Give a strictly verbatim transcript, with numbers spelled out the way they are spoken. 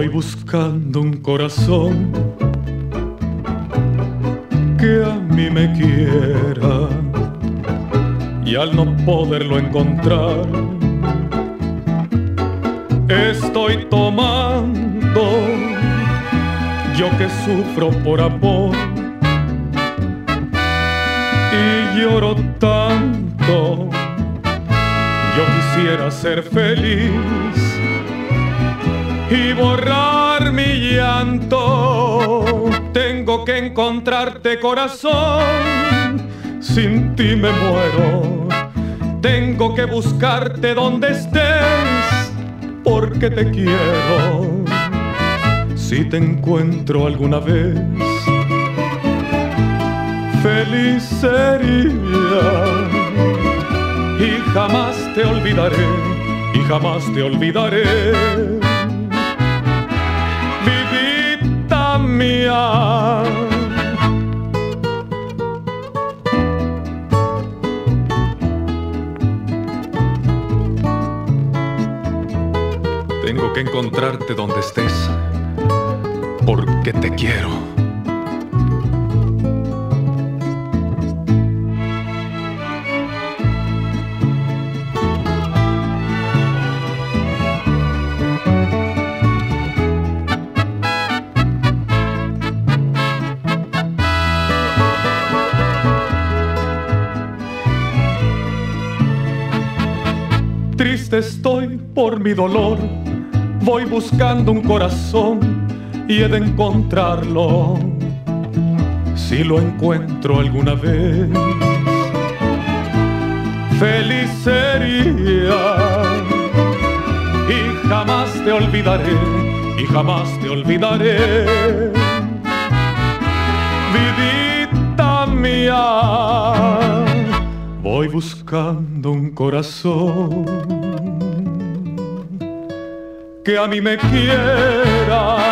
Voy buscando un corazón que a mí me quiera, y al no poderlo encontrar estoy tomando, yo que sufro por amor y lloro tanto. Yo quisiera ser feliz y borrar mi llanto. Tengo que encontrarte, corazón, sin ti me muero. Tengo que buscarte donde estés, porque te quiero. Si te encuentro alguna vez, feliz sería, y jamás te olvidaré, y jamás te olvidaré. Vidita mía, tengo que encontrarte donde estés, porque te quiero. Triste estoy por mi dolor, voy buscando un corazón y he de encontrarlo. Si lo encuentro alguna vez, feliz sería, y jamás te olvidaré, y jamás te olvidaré. Vidita mía, voy buscando un corazón que a mí me quiera,